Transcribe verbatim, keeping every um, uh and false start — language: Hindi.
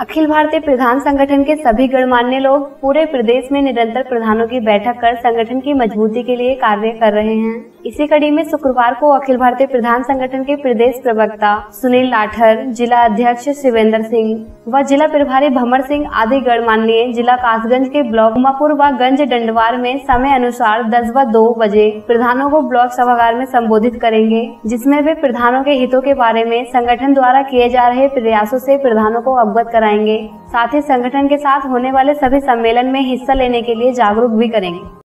अखिल भारतीय प्रधान संगठन के सभी गणमान्य लोग पूरे प्रदेश में निरंतर प्रधानों की बैठक कर संगठन की मजबूती के लिए कार्य कर रहे हैं। इसी कड़ी में शुक्रवार को अखिल भारतीय प्रधान संगठन के प्रदेश प्रवक्ता सुनील लाठर, जिला अध्यक्ष शिवेंद्र सिंह व जिला प्रभारी भमर सिंह आदि गणमान्य जिला कासगंज के ब्लॉक उमापुर व गंज डंडवार में समय अनुसार दस व दो बजे प्रधानों को ब्लॉक सभागार में संबोधित करेंगे, जिसमें वे प्रधानों के हितों के बारे में संगठन द्वारा किए जा रहे प्रयासों से प्रधानों को अवगत कराएंगे। साथ ही संगठन के साथ होने वाले सभी सम्मेलन में हिस्सा लेने के लिए जागरूक भी करेंगे।